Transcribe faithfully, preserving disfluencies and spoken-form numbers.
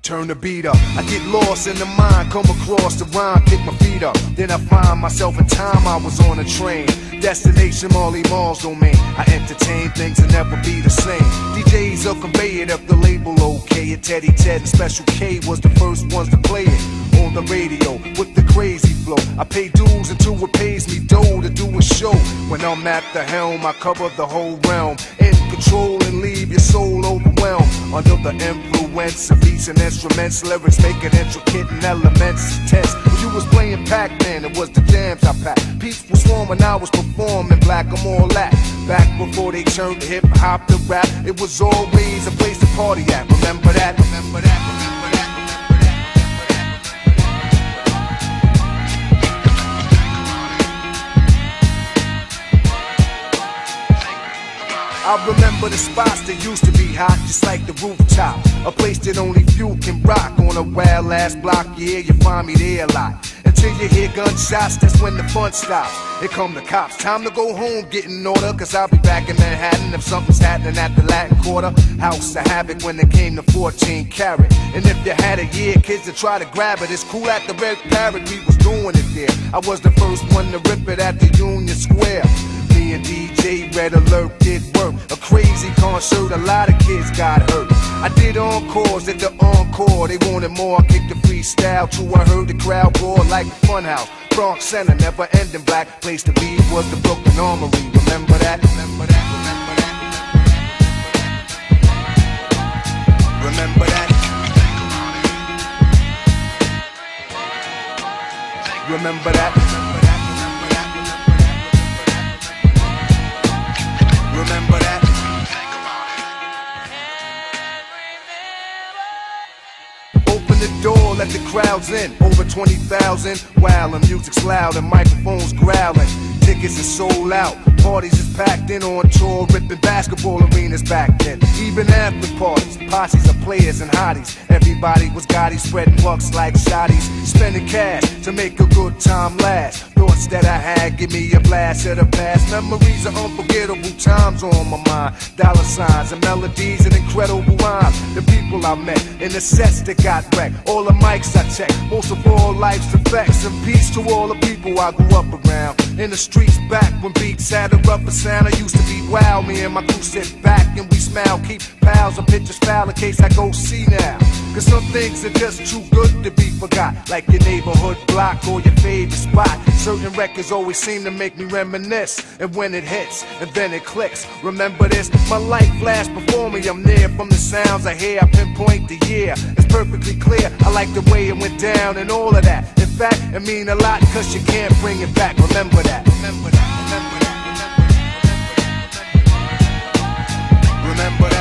turn the beat up. I get lost in the mind, come across the rhyme, kick my feet up. Then I find myself in time, I was on a train. Destination Marley Marl's domain. I entertain things and never be the same. D Js will convey it up the label okay. And Teddy Ted and Special K was the first ones to play it on the radio with the crazy flow. I pay dues until it pays me dough to do a show. When I'm at the helm, I cover the whole realm. In control and leave your soul overwhelmed. Under the influence of beats and instruments, lyrics make it intricate and elements tense. When you was playing Pac-Man, it was the jams I packed. Peace was warm when I was performing black, I'm all that. Back before they turned to hip-hop to rap, it was always a place to party at. Remember that, remember that, remember that. I remember the spots that used to be hot, just like the rooftop. A place that only few can rock. On a wild ass block, yeah, you find me there a lot. Until you hear gunshots, that's when the fun stops. Here come the cops, time to go home, get in order. Cause I'll be back in Manhattan if something's happening at the Latin Quarter. House of Havoc when it came to fourteen karat. And if you had a year, kids to try to grab it. It's cool at the Red Parrot, we was doing it there. I was the first one to rip it at the Union Square. Me and D J Red Alert did work. A crazy concert, a lot of kids got hurt. I did encores at the encore. They wanted more, I kicked the freestyle. True, I heard the crowd roar like a funhouse. Bronx Center, never ending black. Place to be was the Brooklyn Armory. Remember that? Remember that? Remember that? Remember that? Remember that? Remember that? Open the door, let the crowds in. Over twenty thousand. Wow, the music's loud and microphones growling. Tickets are sold out. Parties is packed in on tour, ripping basketball arenas back then. Even after parties, posses of players and hotties. Everybody was gaudy, spreading bucks like shotties. Spending cash to make a good time last. Thoughts that I had give me a blast of the past. Memories of unforgettable times on my mind. Dollar signs and melodies and incredible rhymes. The people I met and the sets that got wrecked. All the mics I checked, most of all life's effects. And peace to all the people I grew up around. In the streets back when beats had a rougher sound. I used to be wild, me and my crew sit back and we smile. Keep pals and pictures foul in case I go see now. Cause some things are just too good to be forgot. Like your neighborhood block or your favorite spot. Certain records always seem to make me reminisce. And when it hits, and then it clicks. Remember this, my life flashed before me. I'm near from the sounds I hear. I pinpoint the year, it's perfectly clear. I like the way it went down and all of that. In fact, it mean a lot cause you can't bring it back. Remember that, remember that, remember that. Remember that.